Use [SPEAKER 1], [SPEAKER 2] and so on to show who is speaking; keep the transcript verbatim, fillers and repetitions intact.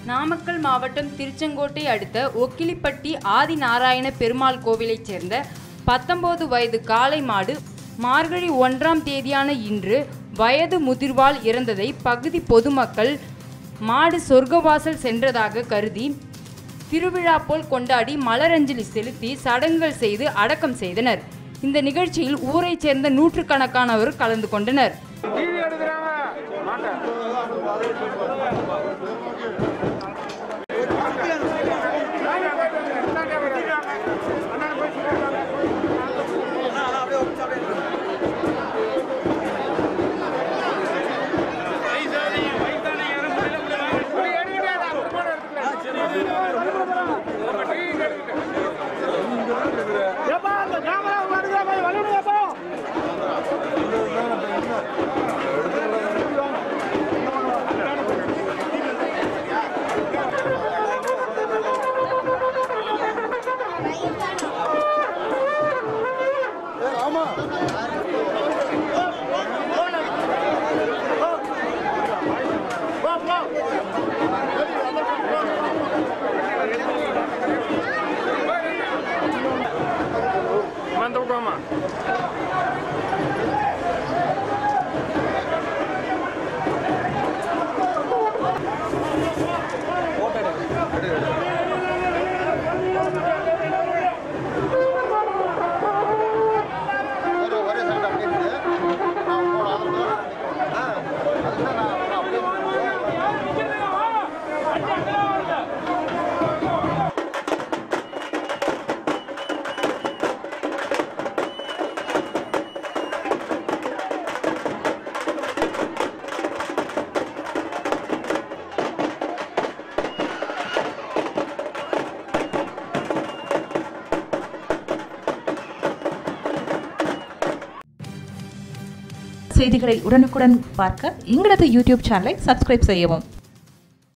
[SPEAKER 1] நாமக்கல் மாவட்டம் திருச்செங்கோட்டை அடுத்த ஒக்கிலிப்பட்டி ஆதிநாராயண பெருமாள் கோவிலைச் சேர்ந்த பத்தொன்பது வயது காளை மாடு மார்கழி ஒன்றாம் தேதியான இன்று வயது முதிர்வால் இறந்ததை பகுதி பொதுமக்கள் மாடு சொர்க்கவாசல் சென்றதாக கருதி திருவிழா போல் கொண்டாடி மலரஞ்சலி செலுத்தி சடங்குகள் செய்து அடக்கம் செய்தனர். இந்த நிகழ்ச்சியில் ஊரைச் சேர்ந்த நூற்றுக்கணக்கானவர் கலந்து கொண்டனர்.
[SPEAKER 2] செய்திகளை உடனுக்குடன் பார்க்க எங்களது யூடியூப் சேனலை சப்ஸ்கிரைப் செய்யவும்.